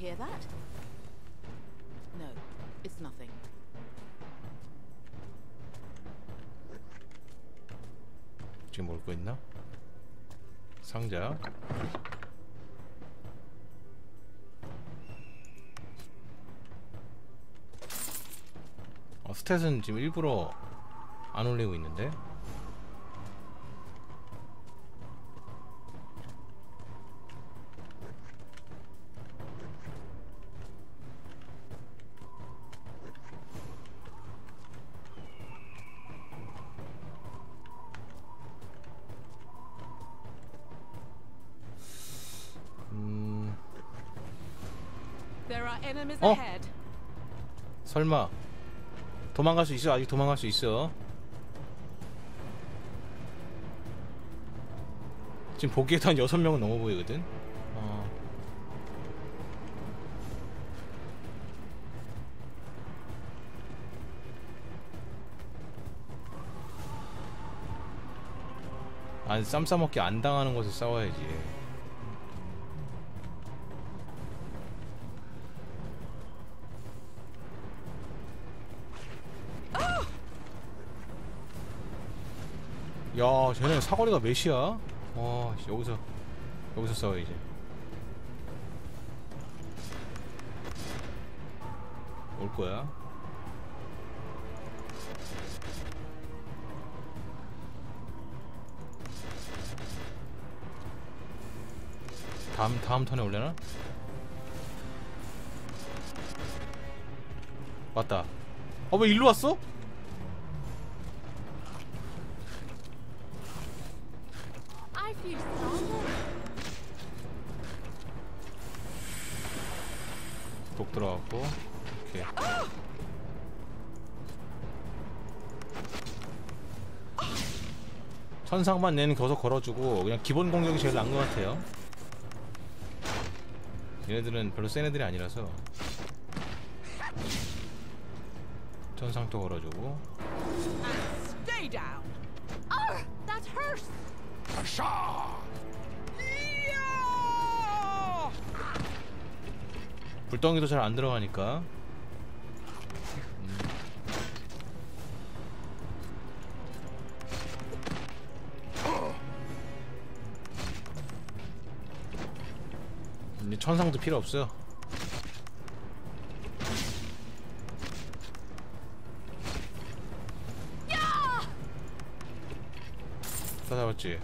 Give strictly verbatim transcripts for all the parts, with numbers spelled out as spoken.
hear that? No, it's nothing. 지금 뭘 거 있나? 상자. 어, 스탯은 지금 일부러 안 올리고 있는데. 음. There are enemies 어? ahead. 설마 도망갈 수 있어? 아직 도망갈 수 있어. 지금 보기에도 한 여섯 명은 넘어 보이거든. 어. 아니 쌈 싸먹기 안 당하는 곳에 싸워야지. 야, 쟤네 사거리가 몇이야? 와, 여기서 여기서 싸워 이제. 올 거야. 다음 다음 턴에 올려나? 왔다. 어, 왜 일로 왔어? 독 들어갔고. 오케이. 천상만 얘는 계속 걸어주고 그냥 기본 공격이 제일 나은 것 같아요. 얘네들은 별로 센 애들이 아니라서. 천상도 걸어주고. Stay down. Oh, that hurts. 불덩이도 잘 안 들어가니까. 음. 이제 천상도 필요 없어요. 다 잡았지?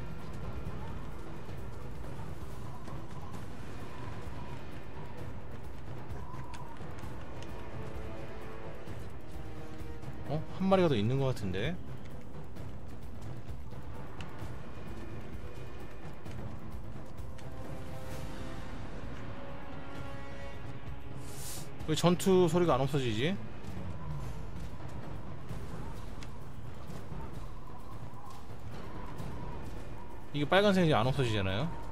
어? 한 마리가 더 있는 것 같은데? 왜 전투 소리가 안 없어지지? 이게 빨간색이 안 없어지잖아요?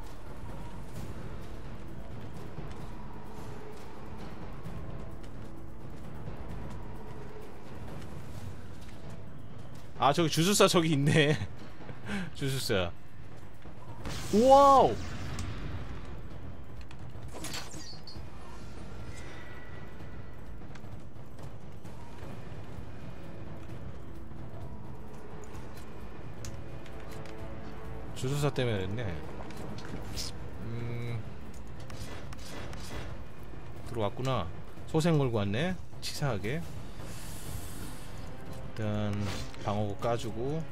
아, 저기 주술사 저기 있네. 주술사. 와우. 주술사 때문에 그랬네. 음. 들어왔구나. 소생 몰고 왔네. 치사하게. 일단 방어구 까주고.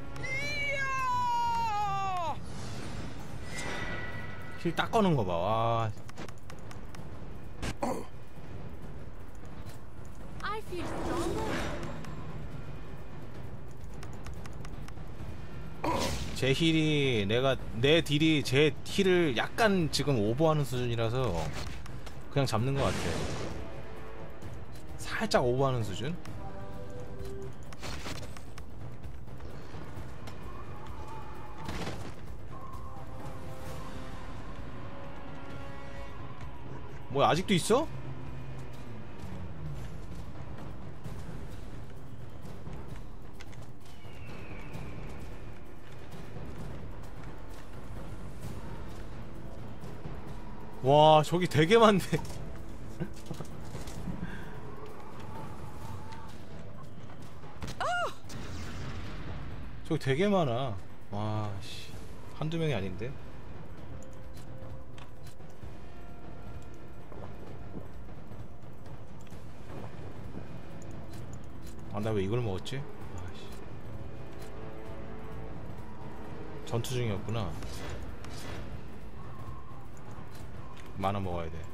힐 딱 꺼는 거 봐. 와. 제 힐이 내가 내 딜이 제 힐을 약간 지금 오버하는 수준이라서 그냥 잡는 것 같아. 살짝 오버하는 수준? 뭐야, 아직도 있어? 와, 저기 되게 많네. 저기 되게 많아. 와, 씨. 한두 명이 아닌데. 아, 나 왜 이걸 먹었지? 아씨. 전투 중이었구나. 만화 먹어야 돼.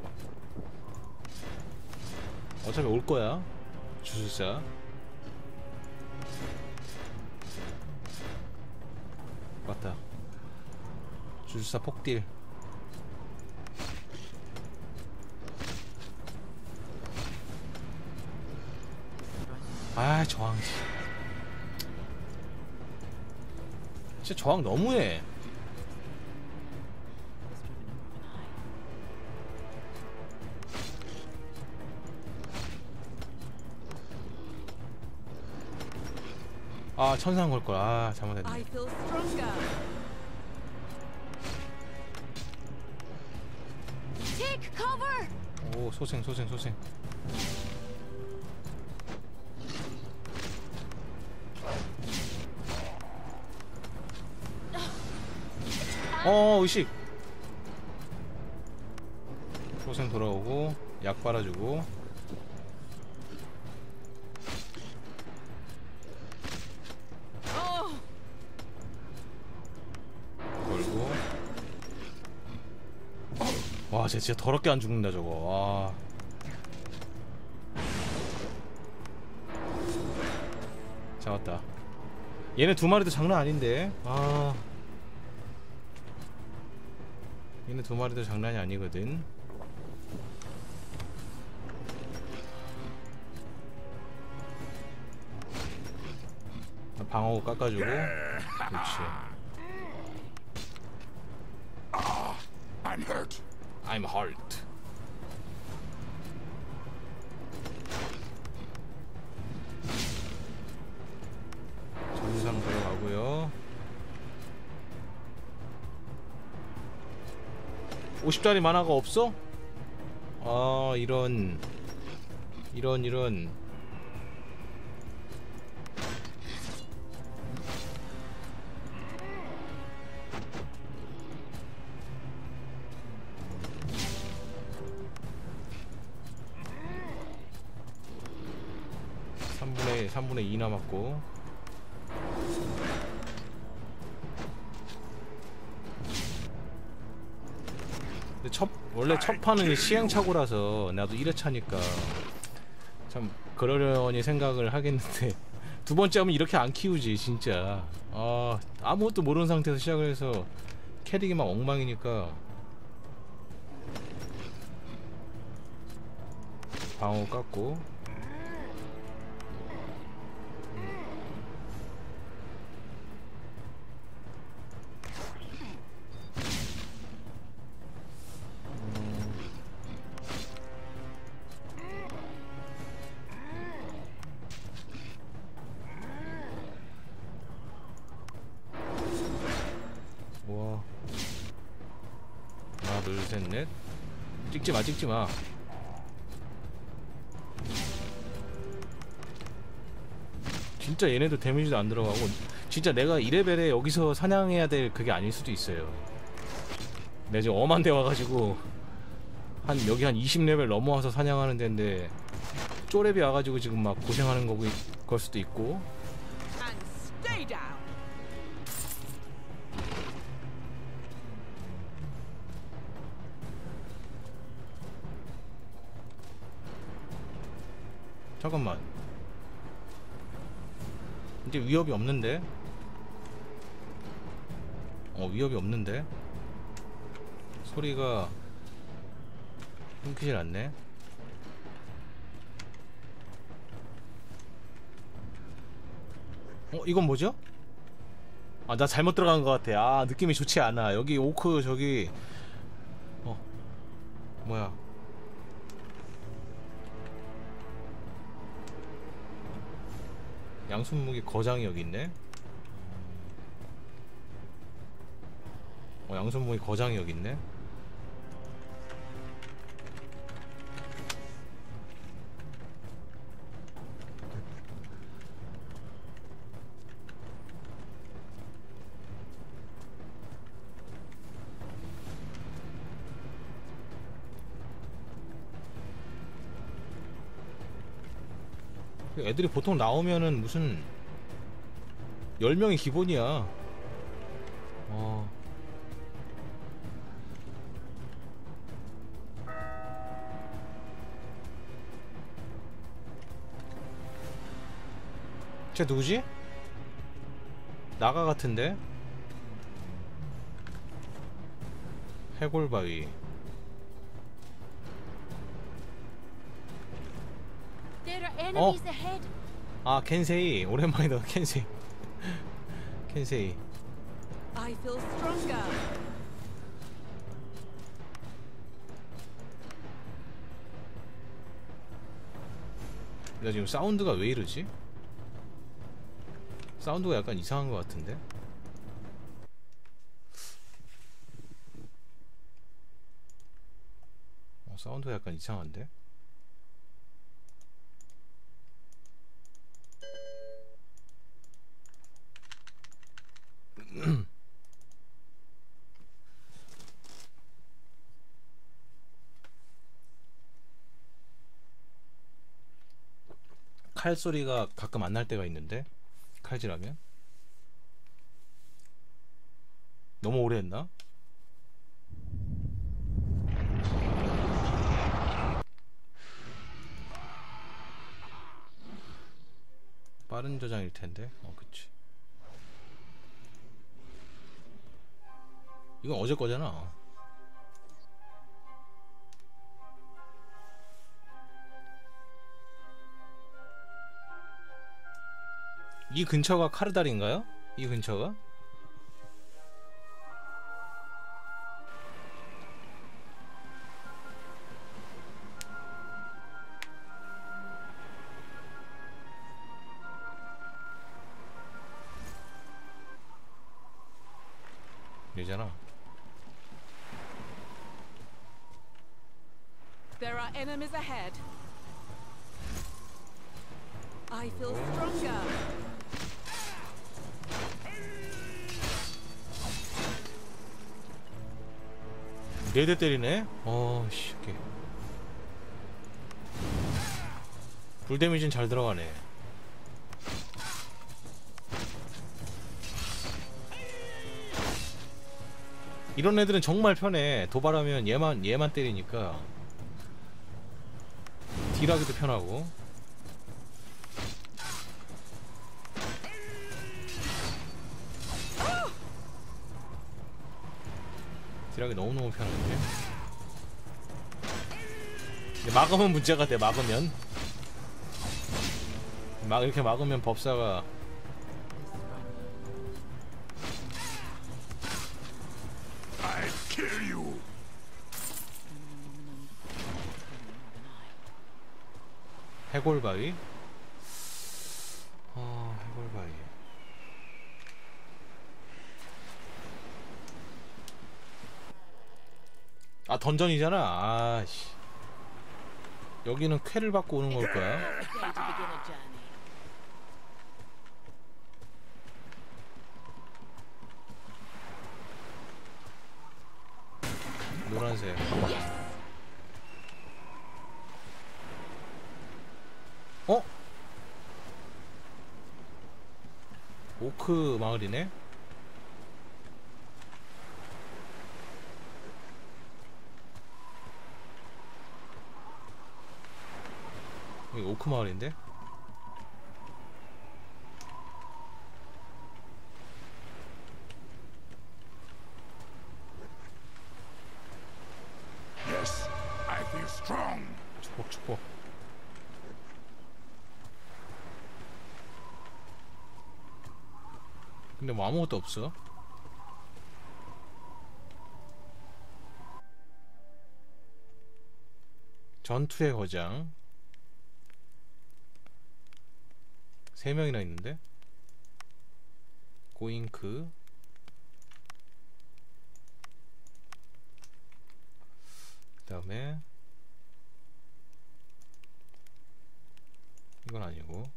어차피 올 거야. 주술사. 맞다. 주술사 폭딜. 아, 저항. 진짜 저항 너무해. 아, 천상 걸 걸. 아, 잘못했네. I feel stronger. Take cover. 오, 소생, 소생, 소생. 어, 의식. 소생 돌아오고 약 빨아주고. Oh. 걸고. 와, 쟤 진짜 더럽게 안 죽는다 저거. 와. 잡았다. 얘네 두 마리도 장난 아닌데. 아. 얘네 두 마리도 장난이 아니거든. 방어구 깎아주고. 그렇지. I'm hurt. I'm hurt. 전상 들어가고요. 오십 짜리 만화가 없어? 아, 이런 이런 이런. 삼분의 삼분의 이 남았고. 근데 첫 원래 첫 판은 시행착오라서 나도 일 회차니까 참 그러려니 생각을 하겠는데 두 번째 하면 이렇게 안 키우지 진짜. 아, 아무것도 모르는 상태에서 시작을 해서 캐릭이 막 엉망이니까. 방어 깎고. 우와. 하나 둘 셋 넷. 찍지마 찍지마. 진짜 얘네도 데미지도 안 들어가고. 진짜 내가 이 레벨에 여기서 사냥해야 될 그게 아닐 수도 있어요. 내가 지금 엄한 데 와가지고 한 여기 한 이십 레벨 넘어와서 사냥하는 데인데 쪼렙이 와가지고 지금 막 고생하는 거고 그럴 수도 있고. And stay down. 잠깐만. 이제 위협이 없는데? 어, 위협이 없는데? 소리가 끊기질 않네. 어, 이건 뭐죠? 아, 나 잘못 들어간 것 같아. 아, 느낌이 좋지 않아. 여기 오크 저기 어, 뭐야. 양손무기 거장이 여기 있네. 어, 양손무기 거장이 여기 있네. 애들이 보통 나오면은 무슨 열 명이 기본이야. 어. 쟤 누구지? 나가 같은데? 해골바위. There are enemies ahead. 아, 켄세이. 오랜만이다. 켄세이. 켄세이. I feel stronger. 나 지금 사운드가 왜 이러지? 사운드가 약간 이상한 것 같은데? 어, 사운드가 약간 이상한데? 칼 소리가 가끔 안 날 때가 있는데 칼질하면 너무 오래 했나? 빠른 저장일 텐데. 어, 그치. 이건 어제 거잖아. 이 근처가 카르달인가요? 이 근처가? 이잖아. There are enemies ahead. I feel stronger. 네 대 때리네? 어씨, 오케이. 불 데미지는 잘 들어가네. 이런 애들은 정말 편해. 도발하면 얘만 얘만 때리니까 딜하기도 편하고. 딜하기 너무너무 편한데. 근데 막으면 문제가 돼. 막으면 막 이렇게 막으면 법사가 I'll kill you. 해골바위? 아, 해골바위. 아, 던전이잖아. 아씨. 여기는 쾌를 받고 오는 걸 거야. Going to begin a journey. 노란색. 어? 오크 마을이네? 여기 오크 마을인데? Yes, I feel strong. 축복 축복. 근데 뭐 아무것도 없어. 전투의 거장. 세 명이나 있는데. 고잉크. 그다음에 이건 아니고.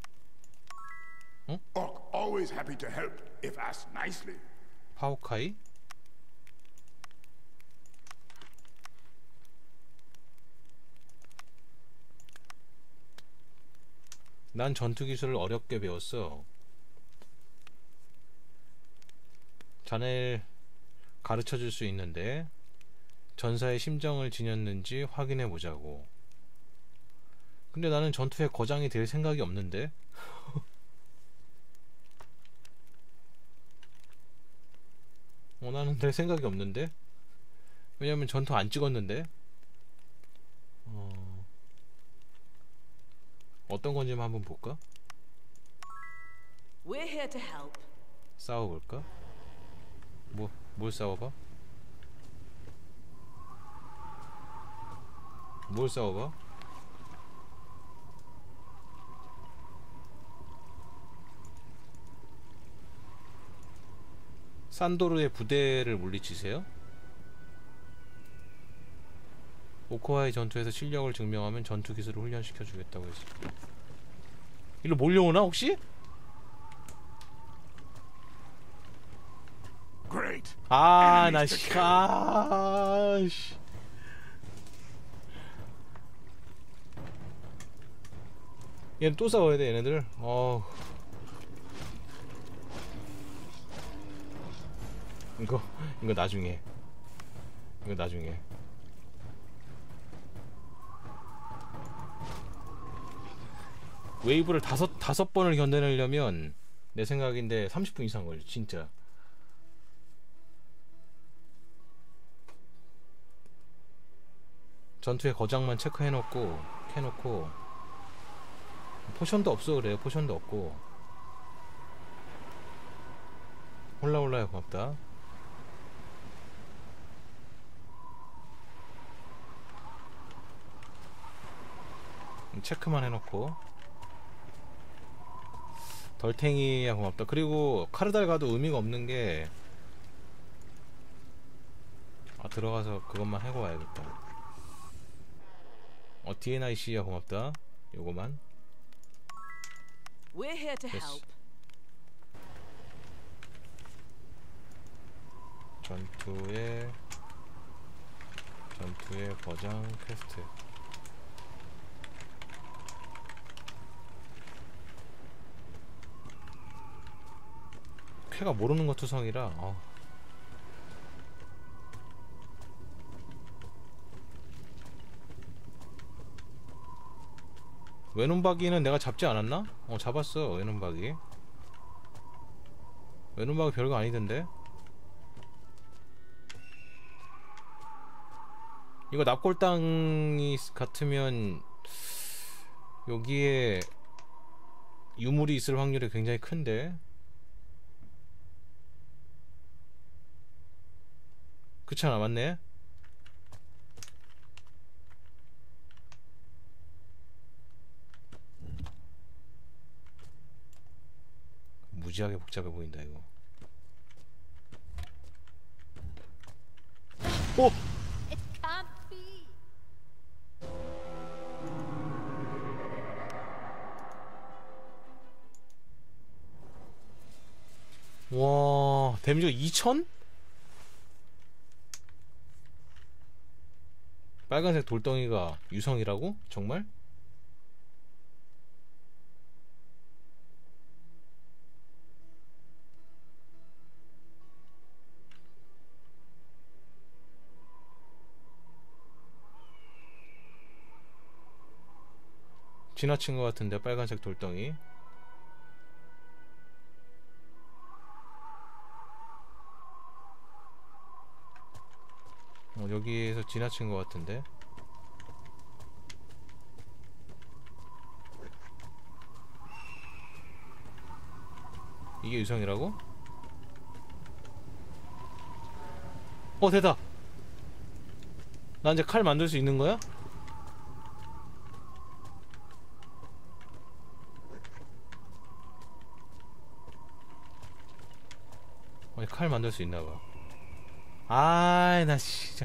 Orc always happy to help if asked nicely. 파오카이. 난 전투 기술을 어렵게 배웠어. 자넬 가르쳐 줄 수 있는데 전사의 심정을 지녔는지 확인해 보자고. 근데 나는 전투에 거장이 될 생각이 없는데. 어, 나는 될 생각이 없는데. 왜냐면 전투 안 찍었는데. 어... 어떤 건지 한번 볼까? We're here to help. 싸워볼까? 뭐, 뭘 싸워봐? 뭘 싸워봐? 산도르의 부대를 물리치세요? 오코와의 전투에서 실력을 증명하면 전투 기술을 훈련시켜 주겠다고 했어. 일로 몰려오나 혹시? Great. 아, 나 Enemies to 씨. kill. 아, 씨. 얘는 또 싸워야 돼, 얘네들. 어. 이거 이거 나중에. 이거 나중에. 웨이브를 다섯 다섯 번을 견뎌내려면 내 생각인데 삼십 분 이상 걸려, 진짜. 전투의 거장만 체크해놓고 해놓고 포션도 없어. 그래, 포션도 없고. 홀라홀라야 고맙다. 체크만 해놓고. 덜탱이야 고맙다. 그리고 카르달 가도 의미가 없는게, 아, 들어가서 그것만 해고 와야겠다. 어, 디엔아이씨야 고맙다. 요거만. We're here to 됐어. help. 전투의 전투의 거장 퀘스트. 쾌가 모르는 것 투성이라. 어. 외눈박이는 내가 잡지 않았나? 어, 잡았어. 외눈박이. 외눈박이 별거 아니던데. 이거 납골당이 같으면 여기에 유물이 있을 확률이 굉장히 큰데. 그렇잖아, 맞네. 무지하게 복잡해 보인다 이거. 오! It can't be. 와, 데미지가 이천? 빨간색 돌덩이가 유성이라고? 정말? 지나친 것 같은데, 빨간색 돌덩이. 어, 여기에서 지나친 것 같은데. 이게 유성이라고? 어, 됐다. 나 이제 칼 만들 수 있는 거야? 아니, 칼 만들 수 있나봐. 아이, 나 진짜.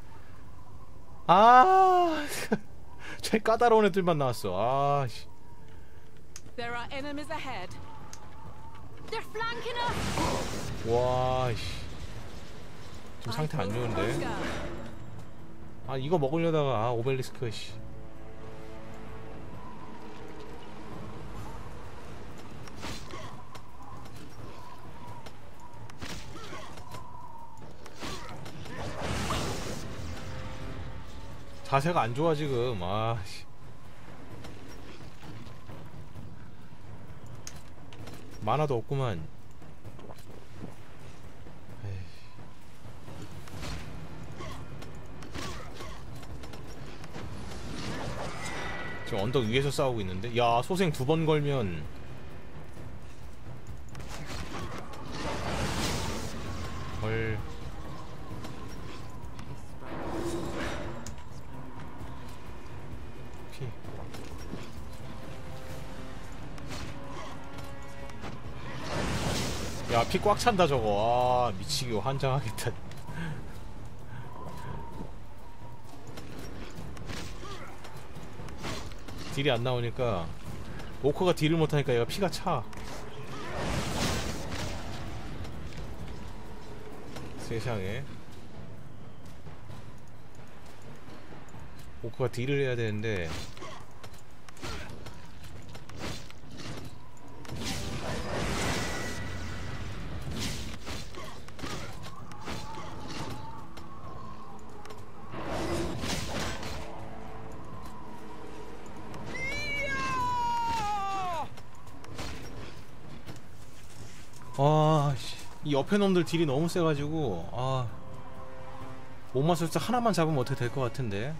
아, 제 까다로운 애들만 나왔어. 아, 씨. There are enemies ahead. They're flanking us. 와, 씨. 지금 상태 안 좋은데. 아, 이거 먹으려다가, 아, 오벨리스크, 씨. 자세가 안 좋아 지금. 아 씨. 만화도 없구만. 에이. 지금 언덕 위에서 싸우고 있는데, 야 소생 두 번 걸면 헐. 피. 야 피 꽉 찬다 저거. 아 미치기 환장하겠다. 딜이 안 나오니까, 오커가 딜을 못하니까 얘가 피가 차. 세상에. 오커가 딜을 해야 되는데 아, 이 옆에 놈들 딜이 너무 세가지고, 아, 못마술사 하나만 잡으면 어떻게 될 것 같은데.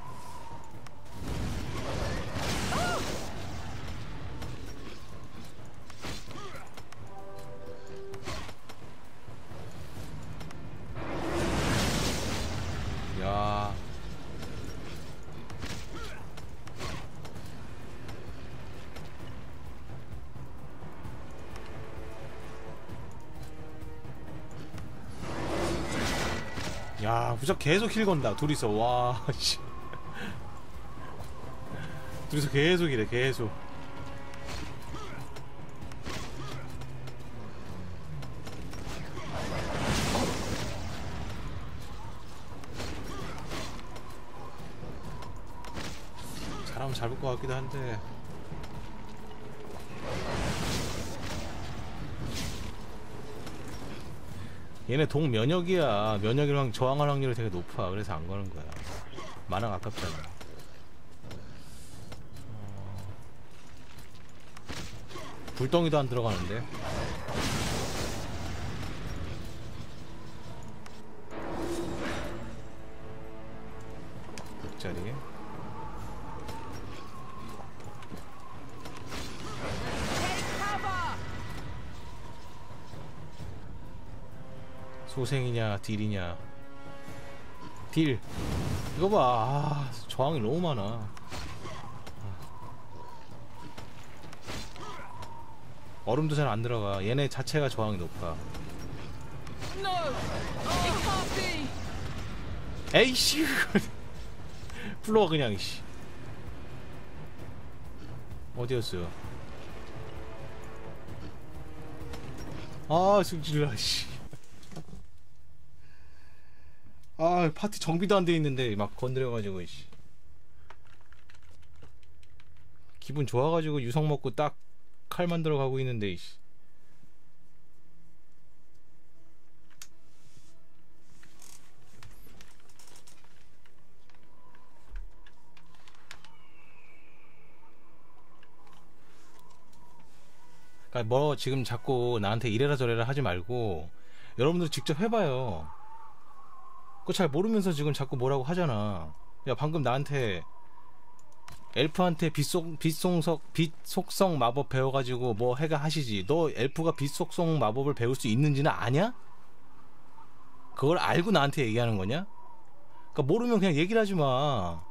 야, 야, 무적 계속 킬 건다. 둘이서. 와, 씨. 둘이서 계속 이래, 계속. 잘하면 잡을 것 같기도 한데. 얘네 동면역이야. 면역이랑 저항할 확률이 되게 높아. 그래서 안 거는 거야. 만화가 아깝잖아. 어... 불덩이도 안 들어가는데. 육 짜리. 소생이냐 딜이냐. 딜. 이거 봐. 아, 저항이 너무 많아. 얼음도 잘 안 들어가. 얘네 자체가 저항이 높아. 에이씨. 불러와 그냥. 씨. 어디였어요? 아 승질나. 씨. 아 파티 정비도 안 돼 있는데 막 건드려가지고 씨. 기분 좋아가지고 유성 먹고 딱 칼 만들어 가고 있는데 씨. 그러니까 뭐 지금 자꾸 나한테 이래라 저래라 하지 말고 여러분들 직접 해봐요. 그거 잘 모르면서 지금 자꾸 뭐라고 하잖아. 야 방금 나한테 엘프한테 빛속, 빛속성, 빛속성 마법 배워가지고 뭐 해가 하시지. 너 엘프가 빛속성 마법을 배울 수 있는지는 아냐? 그걸 알고 나한테 얘기하는 거냐? 그러니까 모르면 그냥 얘기를 하지 마.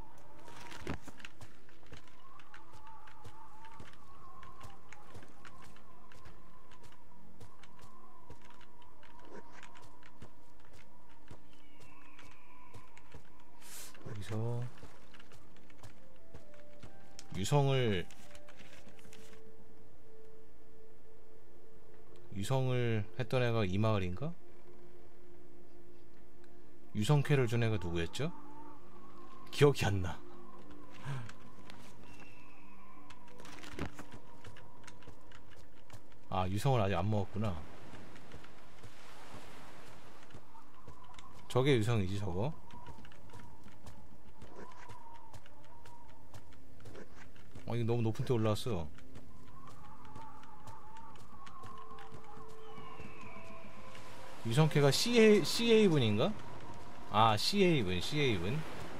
여기서 유성을 유성을 했던 애가 이 마을인가? 유성캐를 준 애가 누구였죠? 기억이 안 나. 아 유성을 아직 안 먹었구나. 저게 유성이지 저거. 아 이거 너무 높은 데 올라왔어. 유성캐가 C C에이븐인가? 아 C에이븐 C에이븐.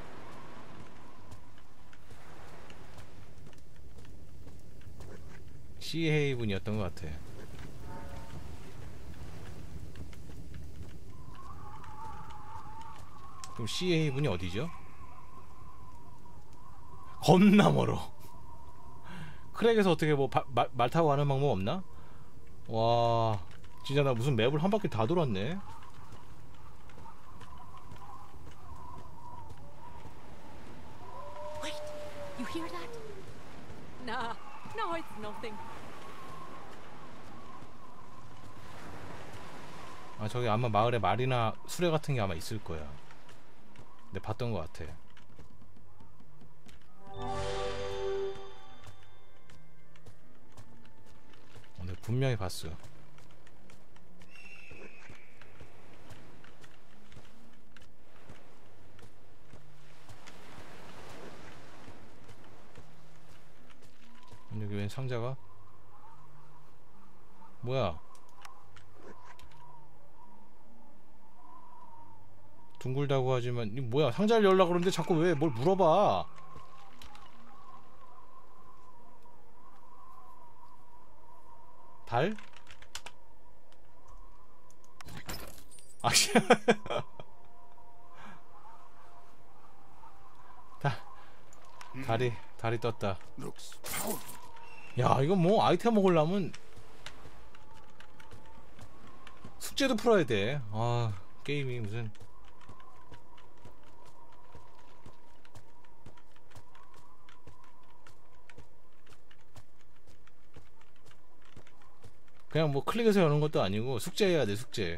C에이븐이었던 것 같아. 그럼 C에이븐이 어디죠? 겁나 멀어. 크랙에서 어떻게 뭐 말 타고 가는 방법 없나? 와 진짜 나 무슨 맵을 한 바퀴 다 돌았네. Wait, you hear that? Nah, no, it's nothing. 아 저기 아마 마을에 말이나 수레 같은 게 아마 있을 거야. 근데 봤던 것 같아. 어, 내가 분명히 봤어. 여기 웬 상자가? 뭐야? 둥글다고 하지만 이 뭐야? 상자를 열려고 그러는데 자꾸 왜 뭘 물어봐? 달? 아씨. 다 달이 달이 떴다. Looks powerful. 야 이거 뭐 아이템 먹으려면 숙제도 풀어야 돼. 아 게임이 무슨. 그냥 뭐 클릭해서 여는 것도 아니고 숙제해야 돼. 숙제.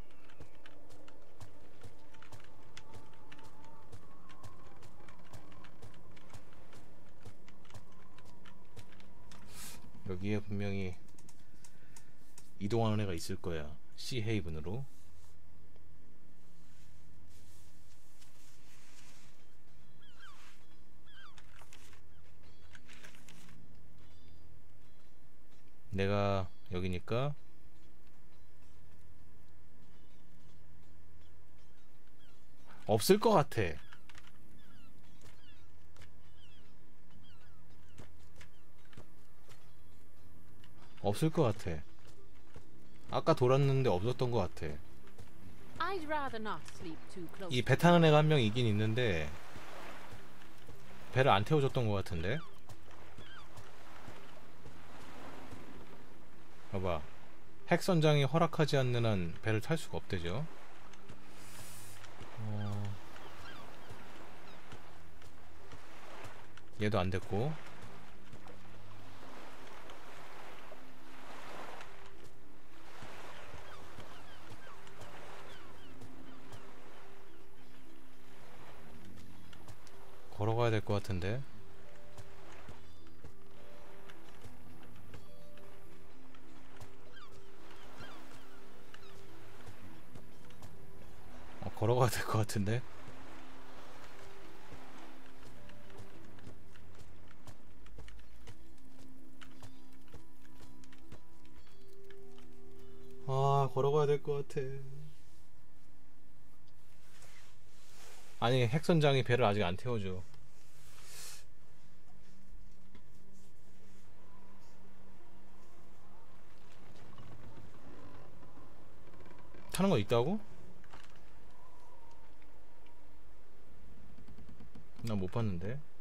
여기에 분명히 이동하는 애가 있을 거야. C 헤이븐으로. 내가 여기니까 없을 것 같아. 없을 것 같아. 아까 돌았는데 없었던 것 같아. I'd rather not sleep too close. 이 배 타는 애가 한 명 있긴 있는데 배를 안 태워줬던 것 같은데. 봐봐. 핵선장이 허락하지 않는 한 배를 탈 수가 없대죠. 어... 얘도 안 됐고. 걸어가야 될 것 같은데. 어, 걸어가야 될 것 같은데. 아, 걸어가야 될 것 같아. 아니, 핵선장이 배를 아직 안 태워줘. 타는 거 있다고? 나 못 봤는데.